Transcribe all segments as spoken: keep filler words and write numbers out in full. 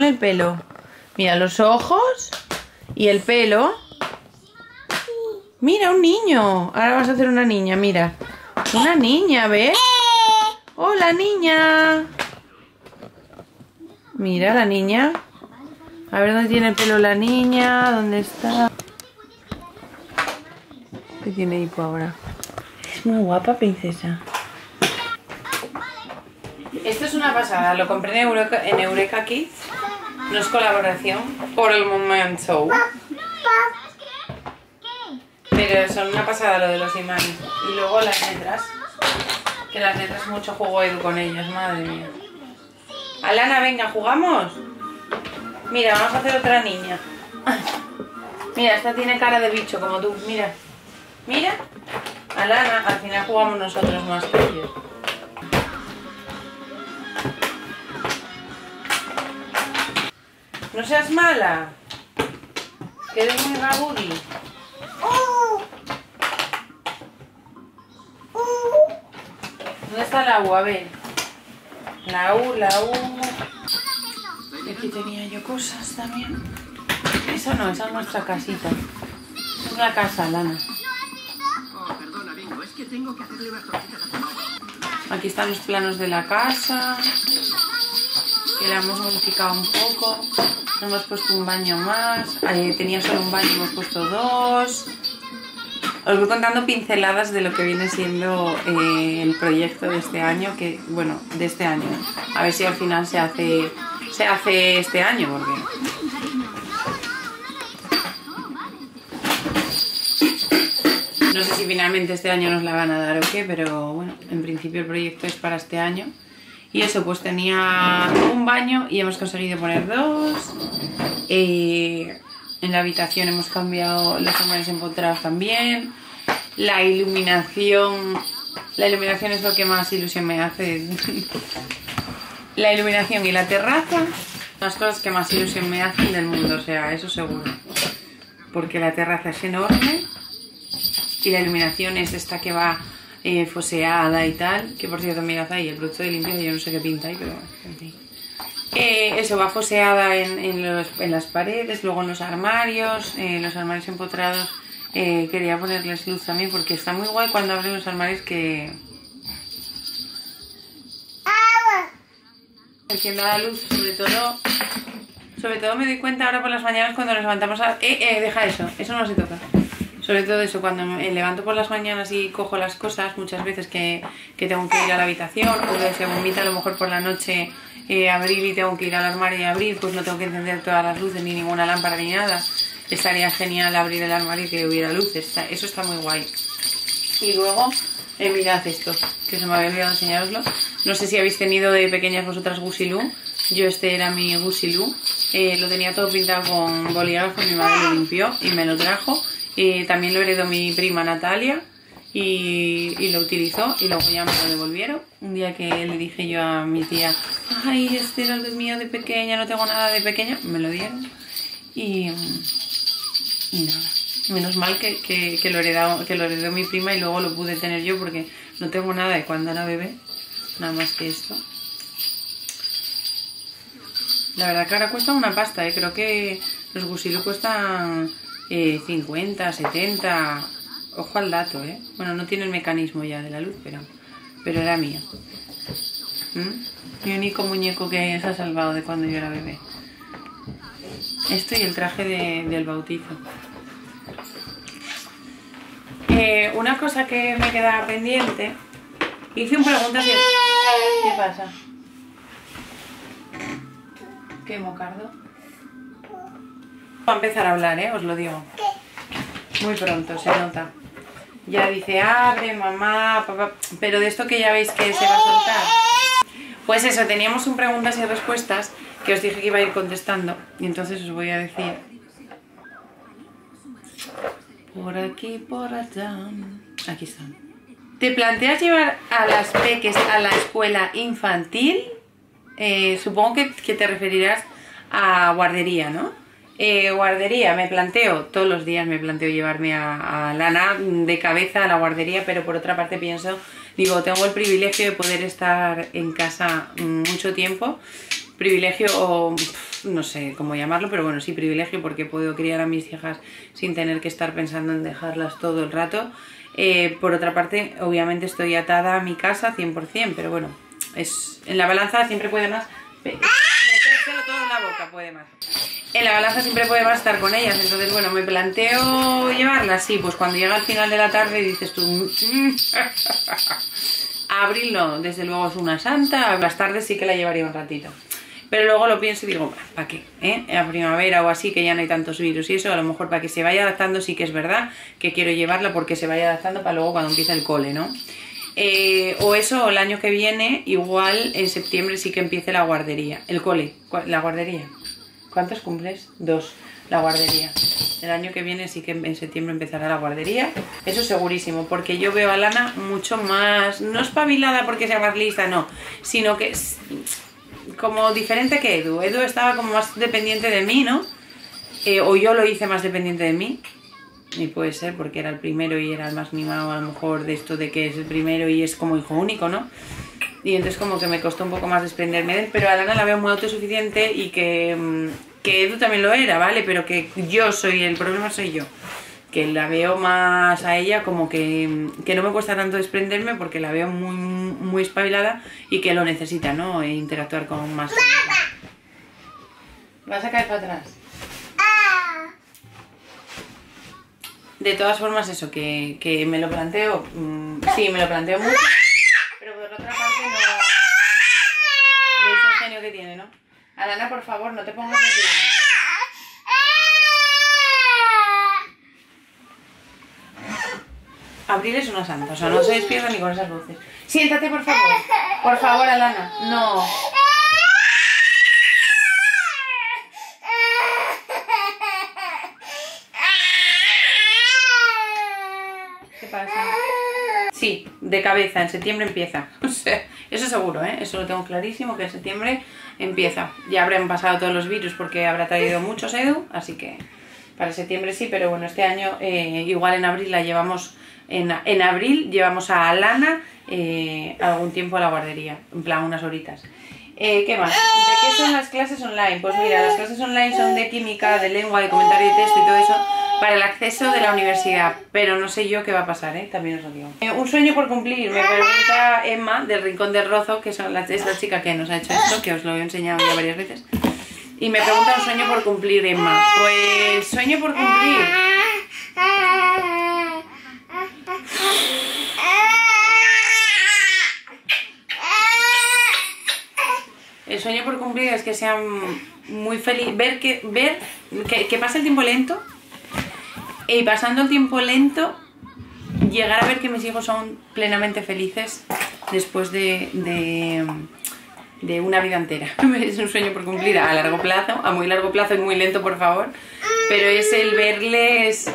El pelo. Mira los ojos y el pelo. Mira, un niño. Ahora vas a hacer una niña, mira. Una niña, ¿ves? ¡Hola, niña! Mira la niña. A ver dónde tiene el pelo la niña. ¿Dónde está? ¿Qué tiene hipo ahora? Es muy guapa, princesa. Esto es una pasada. Lo compré en Eureka, en Eureka Kids. No es colaboración por el momento. Pero son una pasada lo de los imanes. Y luego las letras. Que las letras mucho juego Edu con ellas, madre mía. Alana, venga, ¿jugamos? Mira, vamos a hacer otra niña. Mira, esta tiene cara de bicho como tú, mira. Mira. Alana, al final jugamos nosotros más que ellos. No seas mala. Que eres muy rabudi. ¿Dónde está la U? A ver. La U, la U. Y aquí tenía yo cosas también. Esa no, esa es nuestra casita. Es la casa, Lana. Aquí están los planos de la casa. Que la hemos modificado un poco. Hemos puesto un baño más. Ahí tenía solo un baño, hemos puesto dos. Os voy contando pinceladas de lo que viene siendo eh, el proyecto de este año, que bueno, de este año. A ver si al final se hace, se hace este año, porque... No sé si finalmente este año nos la van a dar o qué, pero bueno, en principio el proyecto es para este año. Y eso, pues tenía un baño y hemos conseguido poner dos. Eh, en la habitación hemos cambiado los armarios empotrados también. La iluminación... La iluminación es lo que más ilusión me hace. La iluminación y la terraza, las cosas que más ilusión me hacen del mundo, o sea, eso seguro. Porque la terraza es enorme y la iluminación es esta que va... Eh, foseada y tal, que por cierto mirad ahí el producto de limpieza, yo no sé qué pinta ahí, pero en fin. Eh, eso va foseada en, en, los, en las paredes, luego en los armarios, eh, los armarios empotrados. Eh, quería ponerles luz también porque está muy guay cuando abren los armarios que... Enciendo la luz, sobre todo... Sobre todo me doy cuenta ahora por las mañanas cuando nos levantamos a... Eh, eh, deja eso, eso no se toca. Sobre todo eso, cuando me levanto por las mañanas y cojo las cosas, muchas veces que, que tengo que ir a la habitación o que se vomita a lo mejor por la noche, eh, abrir y tengo que ir al armario y abrir, pues no tengo que encender todas las luces ni ninguna lámpara ni nada. Estaría genial abrir el armario y que hubiera luces, eso está muy guay. Y luego, eh, mirad esto, que se me había olvidado enseñaroslo. No sé si habéis tenido de pequeñas vosotras Gusilú. Yo este era mi Gusilú, eh, lo tenía todo pintado con bolígrafo, mi madre lo limpió y me lo trajo. Eh, también lo heredó mi prima Natalia y, y lo utilizó y luego ya me lo devolvieron. Un día que le dije yo a mi tía, ay, este era el mío de pequeña, no tengo nada de pequeña, me lo dieron y, y nada, menos mal que, que, que, lo heredó, que lo heredó mi prima y luego lo pude tener yo porque no tengo nada de cuando era bebé, nada más que esto. La verdad que ahora cuesta una pasta, ¿eh? Creo que los Gusilú cuestan... Eh, cincuenta, setenta, ojo al dato, ¿eh? Bueno, no tiene el mecanismo ya de la luz, pero, pero era mío. ¿Mm? Mi único muñeco que se ha salvado de cuando yo era bebé. Esto y el traje de, del bautizo. Eh, una cosa que me quedaba pendiente, hice un preguntas y... ¿Qué pasa? ¿Qué, Mocardo? Va a empezar a hablar, ¿eh? Os lo digo. Muy pronto, se nota. Ya dice, abre, mamá, papá... Pero de esto que ya veis que se va a soltar. Pues eso, teníamos un preguntas y respuestas que os dije que iba a ir contestando. Y entonces os voy a decir... Por aquí, por allá... Aquí están. ¿Te planteas llevar a las peques a la escuela infantil? Eh, supongo que, que te referirás a guardería, ¿no? Eh, guardería, me planteo, todos los días me planteo llevarme a, a Lana de cabeza a la guardería, pero por otra parte pienso, digo, tengo el privilegio de poder estar en casa mucho tiempo, privilegio o no sé cómo llamarlo, pero bueno, sí privilegio porque puedo criar a mis hijas sin tener que estar pensando en dejarlas todo el rato. Eh, por otra parte, obviamente estoy atada a mi casa cien por cien, pero bueno, es, en la balanza siempre puede más, metérselo todo en la boca puede más. En la balanza siempre puede más estar con ellas, entonces bueno, me planteo llevarlas, sí, pues cuando llega al final de la tarde dices tú, mmm, a Abril no, desde luego es una santa, a las tardes sí que la llevaría un ratito. Pero luego lo pienso y digo, ¿para qué? ¿Eh? En la primavera o así, que ya no hay tantos virus y eso, a lo mejor para que se vaya adaptando sí que es verdad que quiero llevarla porque se vaya adaptando para luego cuando empiece el cole, ¿no? Eh, o eso, o el año que viene, igual en septiembre sí que empiece la guardería, el cole, la guardería. ¿Cuántos cumples? Dos, la guardería. El año que viene sí que en septiembre empezará la guardería, eso segurísimo, porque yo veo a Lana mucho más, no espabilada porque sea más lista, no, sino que es como diferente que Edu. Edu estaba como más dependiente de mí, ¿no? Eh, o yo lo hice más dependiente de mí. Y puede ser porque era el primero y era el más mimado, a lo mejor, de esto de que es el primero y es como hijo único, ¿no? Y entonces como que me costó un poco más desprenderme de él. Pero a Lana la veo muy autosuficiente y que, que Edu también lo era, ¿vale? Pero que yo soy, el problema soy yo. Que la veo más a ella como que, que no me cuesta tanto desprenderme porque la veo muy, muy espabilada y que lo necesita, ¿no? E interactuar con más gente. ¿Vas a caer para atrás? De todas formas, eso, que, que me lo planteo, mmm, sí, me lo planteo mucho, pero por otra parte no... ¿Veis el genio que tiene, no? Alana, por favor, no te pongas de pie. Abril es una santa, o sea, no se despierta ni con esas voces. Siéntate, por favor. Por favor, Alana. No. ¿Qué pasa? Sí, de cabeza, en septiembre empieza. O sea, eso seguro, ¿eh? Eso lo tengo clarísimo, que en septiembre empieza. Ya habrán pasado todos los virus porque habrá traído muchos Edu, así que para septiembre sí, pero bueno, este año eh, igual en abril la llevamos... En, en abril llevamos a Alana eh, algún tiempo a la guardería, en plan unas horitas. Eh, ¿Qué más? ¿De qué son las clases online? Pues mira, las clases online son de química, de lengua, de comentario de texto y todo eso para el acceso de la universidad, pero no sé yo qué va a pasar, ¿eh? También os lo digo. Eh, un sueño por cumplir, me pregunta Emma del Rincón del Rozo, que son la, es la chica que nos ha hecho esto, que os lo he enseñado ya varias veces. Y me pregunta un sueño por cumplir, Emma. Pues sueño por cumplir. El sueño por cumplir es que sean muy felices, ver que ver que, que pase el tiempo lento y pasando el tiempo lento llegar a ver que mis hijos son plenamente felices después de, de, de una vida entera. Es un sueño por cumplir a largo plazo, a muy largo plazo y muy lento, por favor, pero es el verles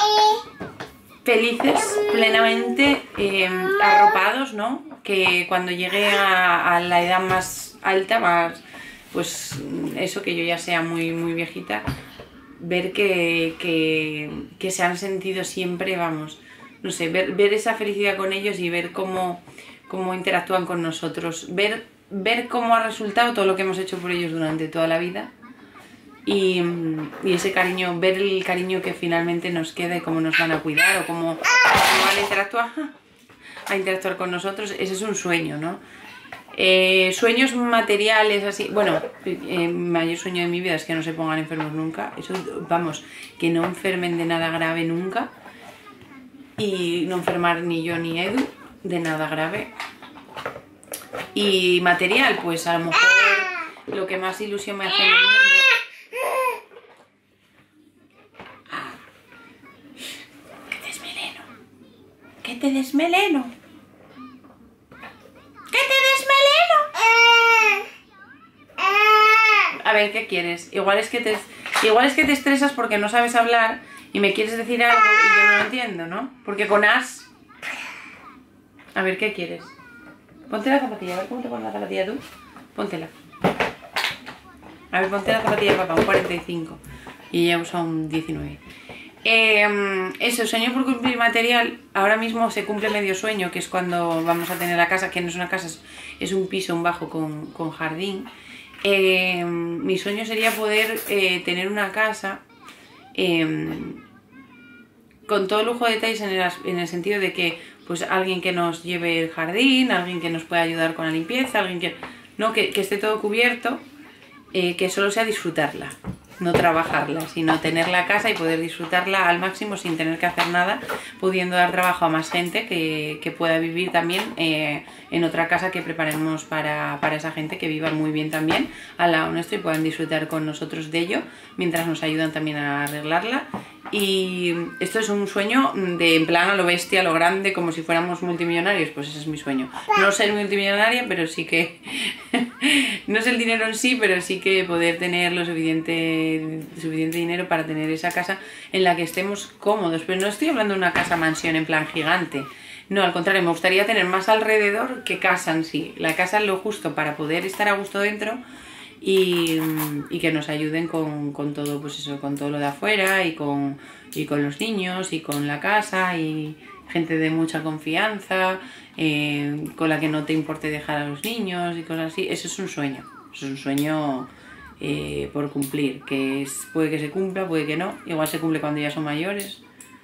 felices, plenamente eh, arropados, ¿no? Que cuando llegue a, a la edad más alta, más, pues eso, que yo ya sea muy, muy viejita, ver que, que, que se han sentido siempre, vamos, no sé, ver, ver esa felicidad con ellos y ver cómo, cómo interactúan con nosotros, ver, ver cómo ha resultado todo lo que hemos hecho por ellos durante toda la vida. Y, y ese cariño, ver el cariño que finalmente nos queda y cómo nos van a cuidar o cómo, cómo van a interactuar, a interactuar con nosotros, ese es un sueño, ¿no? Eh, sueños materiales, así, bueno, el eh, mayor sueño de mi vida es que no se pongan enfermos nunca, eso, vamos, que no enfermen de nada grave nunca y no enfermar ni yo ni Edu de nada grave. Y material, pues a lo mejor lo que más ilusión me hace en el mundo. ¡Que te desmeleno! ¡Que te desmeleno! A ver, ¿qué quieres? Igual es que te, igual es que te estresas porque no sabes hablar y me quieres decir algo y yo no lo entiendo, ¿no? Porque con as... A ver, ¿qué quieres? Ponte la zapatilla, a ver cómo te pones la zapatilla tú. Póntela. A ver, ponte la zapatilla de papá, un cuarenta y cinco. Y ella usa un diecinueve. Eh, eso, sueño por cumplir material. Ahora mismo se cumple medio sueño, que es cuando vamos a tener la casa, que no es una casa, es, es un piso, un bajo con, con jardín. Eh, mi sueño sería poder eh, tener una casa eh, con todo lujo de detalles en el, en el sentido de que pues alguien que nos lleve el jardín, alguien que nos pueda ayudar con la limpieza, alguien que, no, que, que esté todo cubierto, eh, que solo sea disfrutarla. No trabajarla, sino tener la casa y poder disfrutarla al máximo sin tener que hacer nada, pudiendo dar trabajo a más gente que, que pueda vivir también eh, en otra casa que preparemos para, para esa gente, que viva muy bien también al lado nuestro y puedan disfrutar con nosotros de ello, mientras nos ayudan también a arreglarla. Y esto es un sueño de en plan a lo bestia, a lo grande, como si fuéramos multimillonarios. Pues ese es mi sueño. No ser multimillonaria, pero sí que... no es el dinero en sí, pero sí que poder tener lo suficiente, suficiente dinero para tener esa casa en la que estemos cómodos. Pero no estoy hablando de una casa mansión en plan gigante. No, al contrario, me gustaría tener más alrededor que casa en sí. La casa es lo justo para poder estar a gusto dentro. Y, y que nos ayuden con, con todo, pues eso, con todo lo de afuera y con, y con los niños y con la casa y gente de mucha confianza, eh, con la que no te importe dejar a los niños y cosas así. Eso es un sueño, eso es un sueño eh, por cumplir, que es, puede que se cumpla, puede que no, igual se cumple cuando ya son mayores.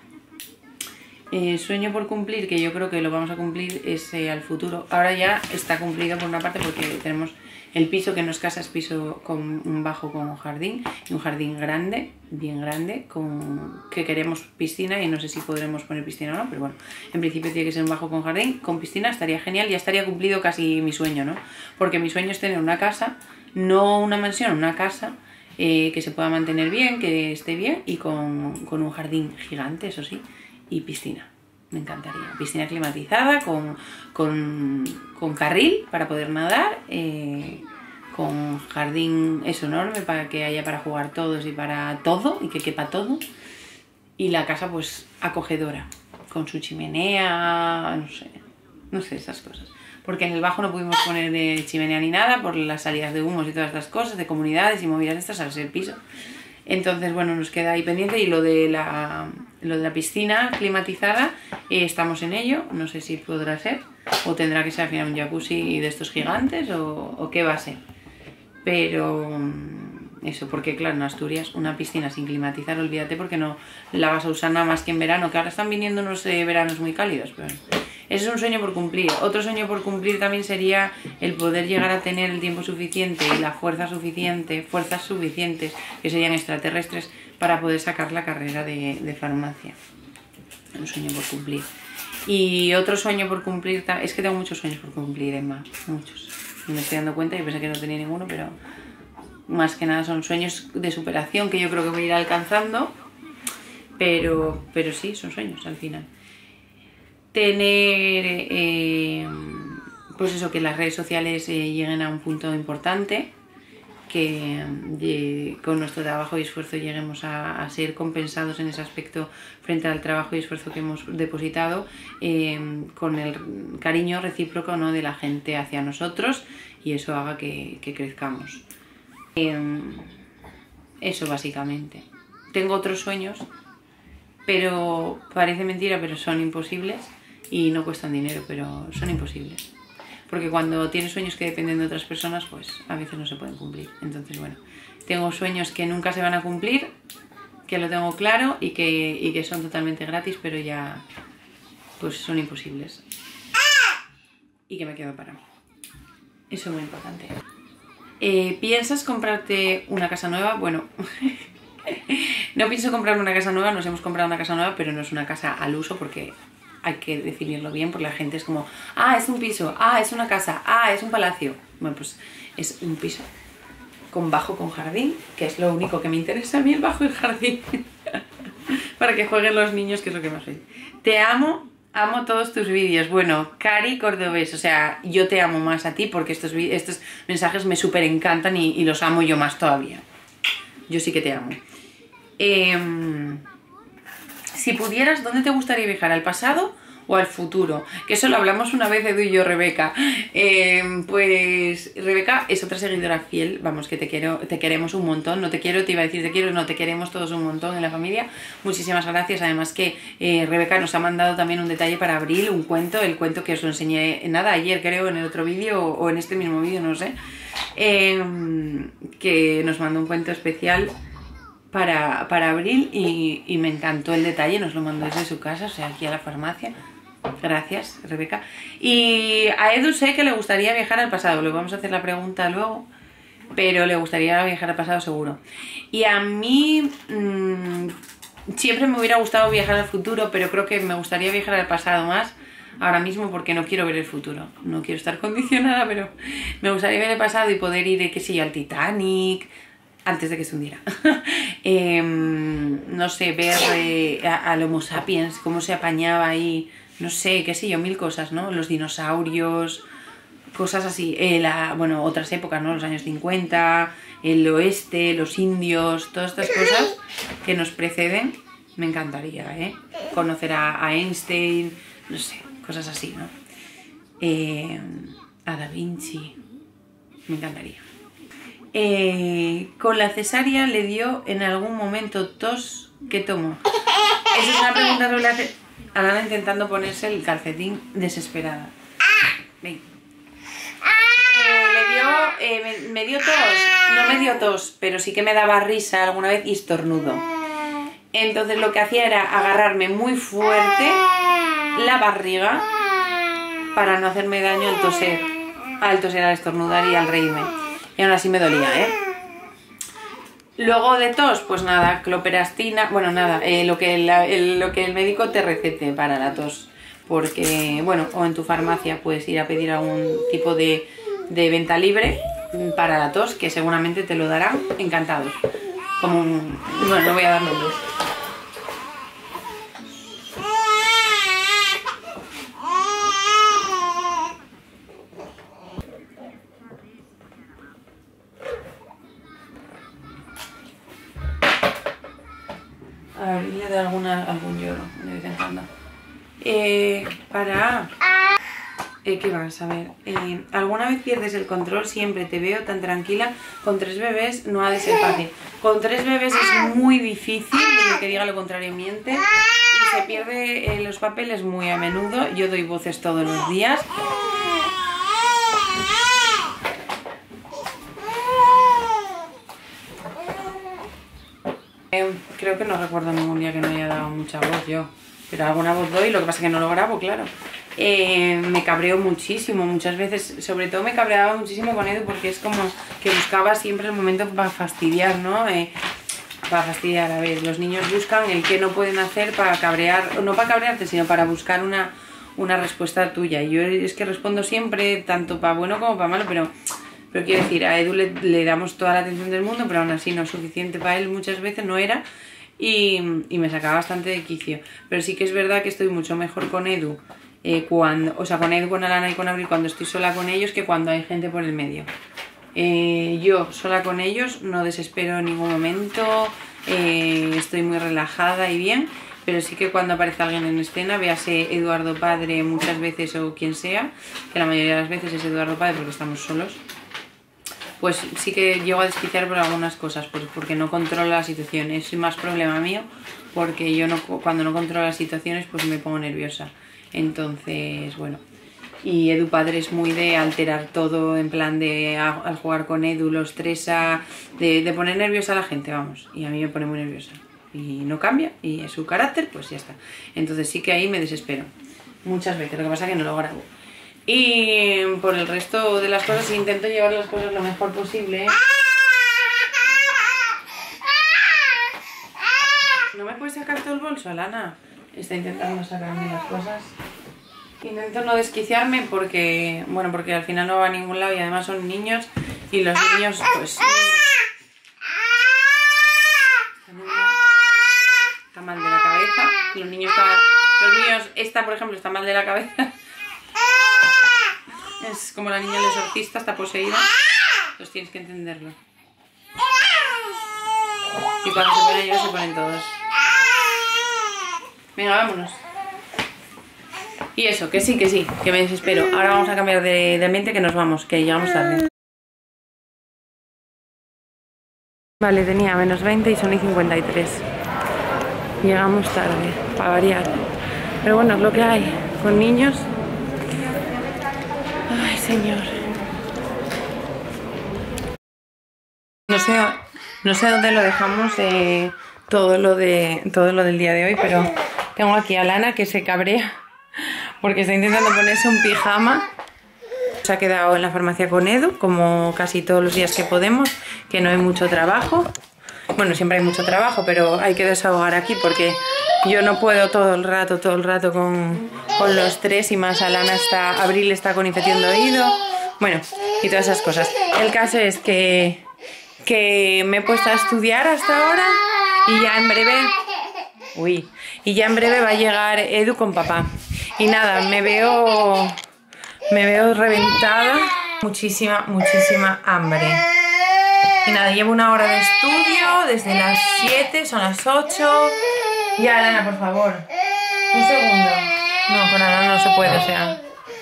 Eh, sueño por cumplir, que yo creo que lo vamos a cumplir, es eh, al futuro. Ahora ya está cumplido por una parte porque tenemos el piso, que no es casa, es piso con un bajo con un jardín, y un jardín grande, bien grande, con que queremos piscina, y no sé si podremos poner piscina o no, pero bueno, en principio tiene que ser un bajo con jardín, con piscina, estaría genial, ya estaría cumplido casi mi sueño, ¿no? Porque mi sueño es tener una casa, no una mansión, una casa eh, que se pueda mantener bien, que esté bien, y con, con un jardín gigante, eso sí, y piscina. Me encantaría. Piscina climatizada, con, con, con carril para poder nadar, eh, con jardín eso enorme para que haya para jugar todos y para todo, y que quepa todo. Y la casa pues acogedora, con su chimenea, no sé, no sé, esas cosas. Porque en el bajo no pudimos poner de chimenea ni nada por las salidas de humos y todas estas cosas, de comunidades y movidas de estas al ser piso. Entonces, bueno, nos queda ahí pendiente. Y lo de la, lo de la piscina climatizada, eh, estamos en ello. No sé si podrá ser, o tendrá que ser al final un jacuzzi de estos gigantes, o, o qué va a ser. Pero eso, porque claro, en Asturias una piscina sin climatizar, olvídate, porque no la vas a usar nada más que en verano, que ahora están viniendo unos eh, veranos muy cálidos, pero ese es un sueño por cumplir. Otro sueño por cumplir también sería el poder llegar a tener el tiempo suficiente y la fuerza suficiente, fuerzas suficientes, que serían extraterrestres, para poder sacar la carrera de, de farmacia. Un sueño por cumplir. Y otro sueño por cumplir, es que tengo muchos sueños por cumplir, Emma, muchos. Y me estoy dando cuenta, yo pensé que no tenía ninguno, pero más que nada son sueños de superación que yo creo que voy a ir alcanzando, pero, pero sí, son sueños al final. Tener, eh, pues eso, que las redes sociales eh, lleguen a un punto importante, que eh, con nuestro trabajo y esfuerzo lleguemos a, a ser compensados en ese aspecto frente al trabajo y esfuerzo que hemos depositado, eh, con el cariño recíproco, ¿no?, de la gente hacia nosotros, y eso haga que, que crezcamos. Eh, eso básicamente. Tengo otros sueños, pero parece mentira, pero son imposibles. Y no cuestan dinero, pero son imposibles. Porque cuando tienes sueños que dependen de otras personas, pues a veces no se pueden cumplir. Entonces, bueno, tengo sueños que nunca se van a cumplir, que lo tengo claro, y que, y que son totalmente gratis, pero ya pues son imposibles. Y que me quedo para mí. Eso es muy importante. Eh, ¿Piensas comprarte una casa nueva? Bueno, no pienso comprarme una casa nueva, nos hemos comprado una casa nueva, pero no es una casa al uso, porque hay que definirlo bien, porque la gente es como, ah, es un piso, ah, es una casa, ah, es un palacio. Bueno, pues es un piso con bajo, con jardín, que es lo único que me interesa a mí, el bajo y el jardín. Para que jueguen los niños, que es lo que más soy. Te amo, amo todos tus vídeos. Bueno, Cari Cordobés, o sea, yo te amo más a ti, porque estos, estos mensajes me súper encantan y, y los amo yo más todavía. Yo sí que te amo. Eh... Si pudieras, ¿dónde te gustaría viajar? ¿Al pasado o al futuro, que eso lo hablamos una vez Edu y yo, Rebeca. Eh, pues Rebeca es otra seguidora fiel, vamos, que te quiero, te queremos un montón, no te quiero, te iba a decir te quiero, no, te queremos todos un montón en la familia. Muchísimas gracias, además que eh, Rebeca nos ha mandado también un detalle para abril, un cuento, el cuento que os lo enseñé nada ayer creo en el otro vídeo o en este mismo vídeo, no sé, eh, que nos mandó un cuento especial para, para abril y, y me encantó el detalle, nos lo mandó desde su casa, o sea, aquí a la farmacia. Gracias, Rebeca. Y a Edu sé que le gustaría viajar al pasado, le vamos a hacer la pregunta luego, pero le gustaría viajar al pasado seguro. Y a mí mmm, siempre me hubiera gustado viajar al futuro, pero creo que me gustaría viajar al pasado más ahora mismo porque no quiero ver el futuro, no quiero estar condicionada, pero me gustaría ver el pasado y poder ir, qué sé yo, al Titanic antes de que se hundiera. eh, no sé, ver eh, al Homo sapiens, cómo se apañaba ahí, no sé, qué sé yo, mil cosas, ¿no? Los dinosaurios, cosas así, eh, la, bueno, otras épocas, ¿no? Los años cincuenta, el oeste, los indios, todas estas cosas que nos preceden, me encantaría, ¿eh? Conocer a, a Einstein, no sé, cosas así, ¿no? Eh, a Da Vinci, me encantaría. Eh, con la cesárea le dio en algún momento tos, ¿qué tomó? Esa es una pregunta sobre la cesárea. Alana intentando ponerse el calcetín desesperada. Ven. Eh, le dio, eh, me, me dio tos, no me dio tos, pero sí que me daba risa alguna vez y estornudo. Entonces lo que hacía era agarrarme muy fuerte la barriga para no hacerme daño al toser, al toser, al estornudar y al reírme. Y aún así me dolía, ¿eh? Luego de tos, pues nada, cloperastina, bueno, nada, eh, lo, que la, el, lo que el médico te recete para la tos. Porque, bueno, o en tu farmacia puedes ir a pedir algún tipo de, de venta libre para la tos, que seguramente te lo darán encantados. Como un, bueno, no voy a dar nombres. A ver, le da alguna, algún lloro de vez en cuando. Eh, para... Eh, ¿Qué vas a ver? Eh, ¿Alguna vez pierdes el control? Siempre te veo tan tranquila. Con tres bebés no ha de ser fácil. Con tres bebés es muy difícil, y el que diga lo contrario miente. Y se pierde eh, los papeles muy a menudo. Yo doy voces todos los días. Creo que no recuerdo ningún día que no haya dado mucha voz yo, pero alguna voz doy, lo que pasa es que no lo grabo, claro. Eh, me cabreo muchísimo, muchas veces, sobre todo me cabreaba muchísimo con Edu porque es como que buscaba siempre el momento para fastidiar, ¿no? Eh, para fastidiar, a ver, los niños buscan el que no pueden hacer para cabrear, no para cabrearte, sino para buscar una, una respuesta tuya. Y yo es que respondo siempre, tanto para bueno como para malo, pero... Pero quiero decir, a Edu le, le damos toda la atención del mundo, pero aún así no es suficiente para él, muchas veces no era, y, y me sacaba bastante de quicio. Pero sí que es verdad que estoy mucho mejor con Edu, eh, cuando, o sea, con Edu, con Alana y con Abril cuando estoy sola con ellos que cuando hay gente por el medio. Eh, yo sola con ellos no desespero en ningún momento, eh, estoy muy relajada y bien, pero sí que cuando aparece alguien en escena, véase Eduardo Padre muchas veces o quien sea, que la mayoría de las veces es Eduardo Padre porque estamos solos, pues sí que llego a desquiciar por algunas cosas, pues porque no controlo la situación. Es más problema mío, porque yo no, cuando no controlo las situaciones pues me pongo nerviosa. Entonces, bueno. Y Edu Padre es muy de alterar todo, en plan de a, al jugar con Edu lo estresa, de, de poner nerviosa a la gente, vamos. Y a mí me pone muy nerviosa. Y no cambia, y es su carácter, pues ya está. Entonces sí que ahí me desespero. Muchas veces, lo que pasa es que no lo grabo. Y por el resto de las cosas intento llevar las cosas lo mejor posible. ¿No me puedes sacar todo el bolso, Alana? Está intentando sacarme las cosas. Intento no desquiciarme porque, bueno, porque al final no va a ningún lado y además son niños y los niños, pues... Niños, está mal de la cabeza. Los niños están... Los niños, esta por ejemplo, está mal de la cabeza. Es como la niña del exorcista, está poseída. Entonces tienes que entenderlo. Y cuando se ponen ellos, se ponen todos. Venga, vámonos. Y eso, que sí, que sí, que me desespero. Ahora vamos a cambiar de, de ambiente, que nos vamos, que llegamos tarde. Vale, tenía menos veinte y son y cincuenta y tres. Llegamos tarde, para variar. Pero bueno, es lo que hay con niños. Ay, señor. No sé, no sé dónde lo dejamos eh, todo lo de todo lo del día de hoy, pero tengo aquí a Lana que se cabrea porque está intentando ponerse un pijama. Se ha quedado en la farmacia con Edu, como casi todos los días que podemos, que no hay mucho trabajo. Bueno, siempre hay mucho trabajo, pero hay que desahogar aquí porque yo no puedo todo el rato, todo el rato con, con los tres, y más Alana está, Abril está con infección de oído, bueno, y todas esas cosas. El caso es que, que me he puesto a estudiar hasta ahora y ya en breve, uy, y ya en breve va a llegar Edu con papá. Y nada, me veo, me veo reventada, muchísima, muchísima hambre. Y nada, llevo una hora de estudio, desde las siete, son las ocho. Ya, Alana, por favor. Un segundo. No, con Alana no se puede, o sea.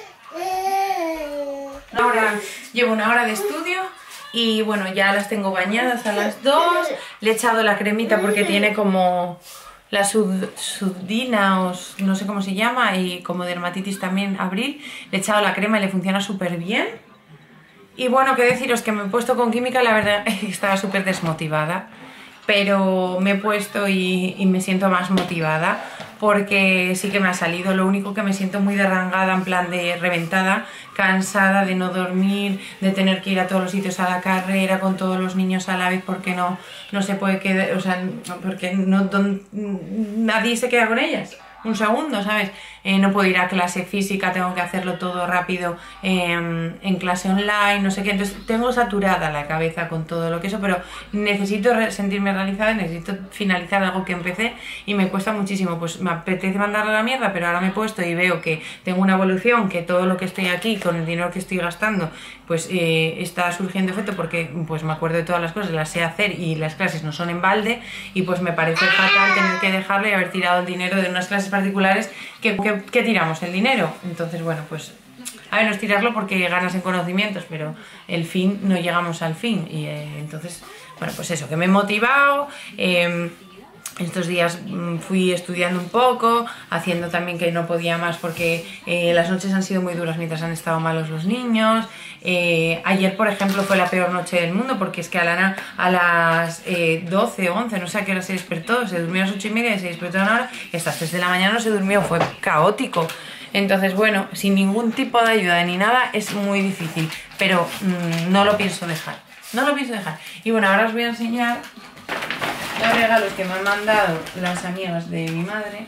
Ahora llevo una hora de estudio y bueno, ya las tengo bañadas a las dos. Le he echado la cremita porque tiene como la sud, sudina o no sé cómo se llama, y como dermatitis también, Abril. Le he echado la crema y le funciona súper bien. Y bueno, qué deciros, que me he puesto con química, la verdad estaba súper desmotivada, pero me he puesto y, y me siento más motivada porque sí que me ha salido. Lo único que me siento muy derrangada, en plan de reventada, cansada de no dormir, de tener que ir a todos los sitios a la carrera con todos los niños a la vez porque no, no se puede quedar, o sea, porque no, don, nadie se queda con ellas. Un segundo, ¿sabes? Eh, no puedo ir a clase física, tengo que hacerlo todo rápido eh, en clase online, no sé qué. Entonces tengo saturada la cabeza con todo lo que eso, pero necesito re sentirme realizada, necesito finalizar algo que empecé y me cuesta muchísimo. Pues me apetece mandarle a la mierda, pero ahora me he puesto y veo que tengo una evolución, que todo lo que estoy aquí, con el dinero que estoy gastando, pues eh, está surgiendo efecto, porque pues me acuerdo de todas las cosas, las sé hacer y las clases no son en balde, y pues me parece fatal tener que dejarlo y haber tirado el dinero de unas clases particulares que, que, que tiramos el dinero. Entonces bueno, pues a ver, no es tirarlo porque ganas en conocimientos, pero el fin, no llegamos al fin. Y eh, entonces, bueno, pues eso, que me he motivado. eh, Estos días fui estudiando un poco, haciendo también, que no podía más porque eh, las noches han sido muy duras mientras han estado malos los niños. Eh, ayer, por ejemplo, fue la peor noche del mundo porque es que Alana a las eh, doce o once, no sé a qué hora se despertó, se durmió a las ocho y media y se despertó a una hora y hasta las tres de la mañana no se durmió, fue caótico. Entonces, bueno, sin ningún tipo de ayuda ni nada es muy difícil, pero mmm, no lo pienso dejar, no lo pienso dejar. Y bueno, ahora os voy a enseñar los regalos que me han mandado las amigas de mi madre,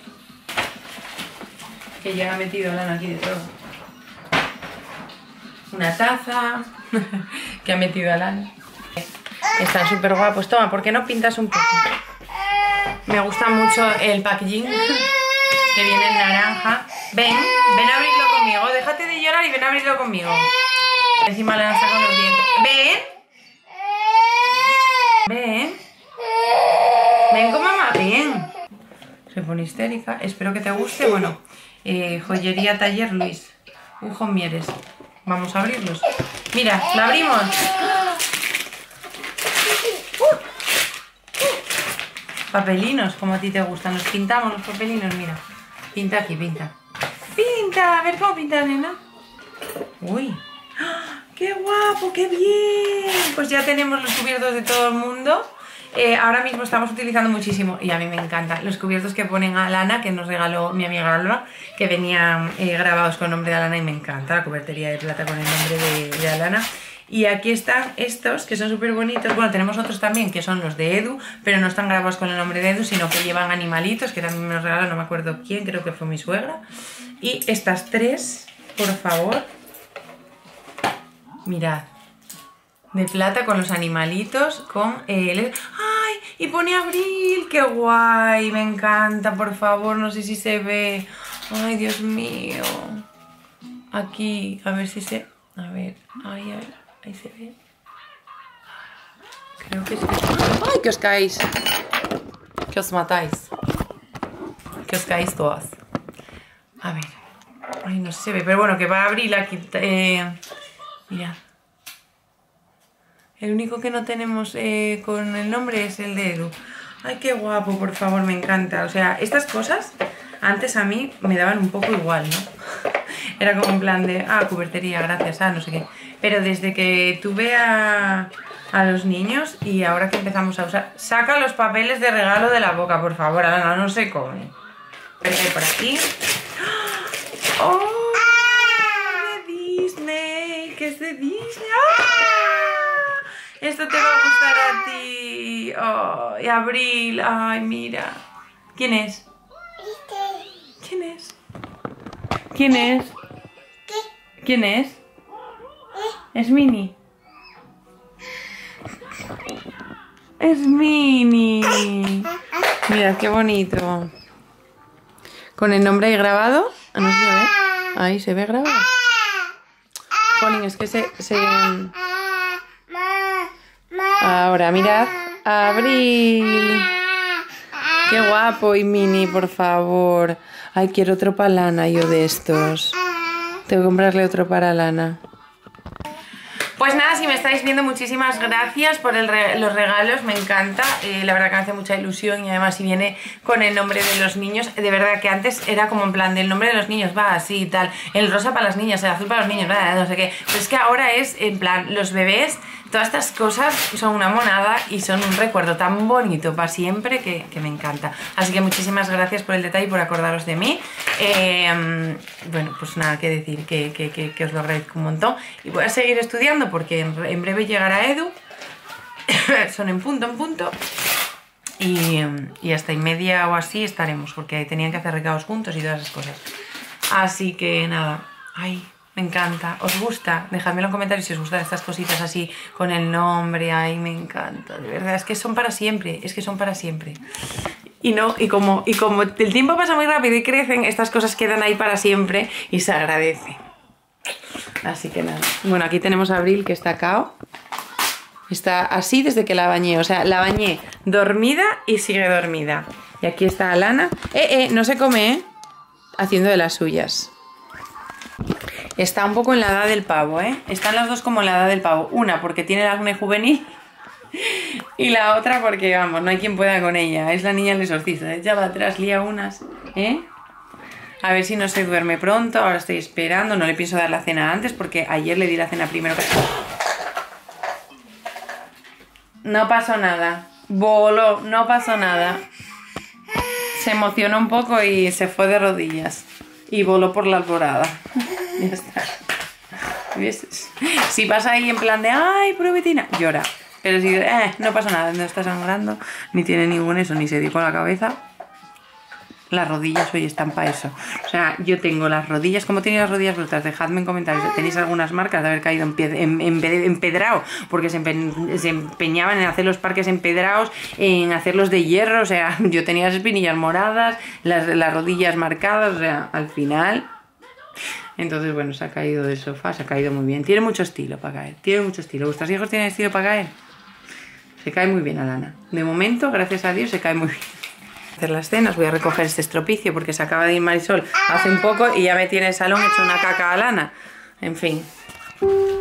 que ya ha metido Lana aquí de todo. Una taza que ha metido a Lana. Están súper guapos. Toma, ¿por qué no pintas un poco? Me gusta mucho el packaging, que viene en naranja. Ven, ven a abrirlo conmigo. Déjate de llorar y ven a abrirlo conmigo. Encima Lana está con los dientes. Ven. Ven. Ven con mamá, ven. Se pone histérica. Espero que te guste. Bueno, eh, joyería Taller Luis. Ujo Mieres. Vamos a abrirlos. Mira, la abrimos. Uh. Papelinos, como a ti te gustan. Nos pintamos los papelinos, mira. Pinta aquí, pinta. Pinta, a ver cómo pinta, nena. Uy. ¡Qué guapo, qué bien! Pues ya tenemos los cubiertos de todo el mundo. Eh, ahora mismo estamos utilizando muchísimo, y a mí me encantan, los cubiertos que ponen a Lana, que nos regaló mi amiga Alba, que venían eh, grabados con el nombre de Alana, y me encanta la cubertería de plata con el nombre de, de Alana. Y aquí están estos, que son súper bonitos. Bueno, tenemos otros también, que son los de Edu, pero no están grabados con el nombre de Edu, sino que llevan animalitos, que también me los regaló, no me acuerdo quién, creo que fue mi suegra. Y estas tres, por favor, mirad, de plata con los animalitos, con el... ¡Ay! Y pone Abril, ¡qué guay! Me encanta, por favor, no sé si se ve. ¡Ay, Dios mío! Aquí, a ver si se... A ver, ahí, a ver, ahí se ve. Creo que sí. ¡Ay, que os caéis! Que os matáis. Que os caéis todas. A ver. Ay, no sé si se ve, pero bueno, que va a abrir aquí. Eh, mira. El único que no tenemos eh, con el nombre es el de Edu. Ay, qué guapo, por favor, me encanta. O sea, estas cosas antes a mí me daban un poco igual, ¿no? Era como un plan de, ah, cubertería, gracias, ah, no sé qué. Pero desde que tuve a, a los niños y ahora que empezamos a usar... Saca los papeles de regalo de la boca, por favor, Ana, no se come. Pero hay por aquí. ¡Oh! De Disney, que es de Disney. ¡Ah! Esto te va a gustar a ti. Oh, y Abril, ay, mira. ¿Quién es? ¿Quién es? ¿Quién es? ¿Quién es? Es Minnie. Es Minnie. Mira, qué bonito. Con el nombre ahí grabado. No se ve. Ahí se ve grabado. Jolín, es que se... se... Ahora, mirad. Abril. Qué guapo. Y Minnie, por favor. Ay, quiero otro para Lana, yo de estos. Tengo que comprarle otro para Lana. Pues nada, si me estáis viendo, muchísimas gracias por el re los regalos, me encanta, eh, la verdad que me hace mucha ilusión y además si viene con el nombre de los niños, de verdad que antes era como en plan del nombre de los niños, va así y tal, el rosa para las niñas, el azul para los niños, va, no sé qué, pues es que ahora es en plan los bebés, todas estas cosas son una monada y son un recuerdo tan bonito para siempre que, que me encanta. Así que muchísimas gracias por el detalle y por acordaros de mí. Eh, bueno, pues nada que decir, que, que, que, que os lo agradezco un montón. Y voy a seguir estudiando porque en, en breve llegará Edu. Son en punto, en punto. Y, y hasta y media o así estaremos, porque tenían que hacer recados juntos y todas esas cosas. Así que nada, ay... Me encanta. ¿Os gusta? Dejadme en los comentarios si os gustan estas cositas así con el nombre. Ay, me encanta. De verdad, es que son para siempre. Es que son para siempre. Y no, y como, y como el tiempo pasa muy rápido y crecen, estas cosas quedan ahí para siempre y se agradece. Así que nada. Bueno, aquí tenemos a Abril que está cao. Está así desde que la bañé. O sea, la bañé dormida y sigue dormida. Y aquí está Alana. Eh, eh, no se come, ¿eh? Haciendo de las suyas. Está un poco en la edad del pavo, ¿eh? Están las dos como en la edad del pavo. Una porque tiene el acné juvenil y la otra porque, vamos, no hay quien pueda con ella. Es la niña del exorcista. Ya va atrás, lía unas, ¿eh? A ver si no se duerme pronto. Ahora estoy esperando. No le pienso dar la cena antes porque ayer le di la cena primero. No pasó nada. Voló, no pasó nada. Se emocionó un poco y se fue de rodillas. Y voló por la alborada. Ya está. ¿Ves? Si pasa ahí en plan de ¡ay, pruebetina! Llora. Pero si eh, no pasa nada, no está sangrando, ni tiene ningún eso, ni se dio con la cabeza. Las rodillas hoy están para eso. O sea, yo tengo las rodillas, como tenéis las rodillas brutas, dejadme en comentarios. Tenéis algunas marcas de haber caído en, pie, en, en, empedrado, porque se, empe, se empeñaban en hacer los parques empedrados, en hacerlos de hierro. O sea, yo tenía las espinillas moradas, las, las rodillas marcadas, o sea, al final. Entonces, bueno, se ha caído del sofá, se ha caído muy bien. Tiene mucho estilo para caer, tiene mucho estilo. ¿Vuestros hijos tienen estilo para caer? Se cae muy bien, Alana. De momento, gracias a Dios, se cae muy bien. Hacer las cenas, voy a recoger este estropicio porque se acaba de ir Marisol hace un poco y ya me tiene el salón hecho una caca a Alana. En fin.